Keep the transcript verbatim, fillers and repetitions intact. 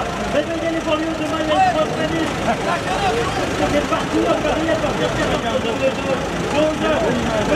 Réveillez les banlieues, demain il y a une grosse manif. C'est partout à Paris à partir de quatorze heures.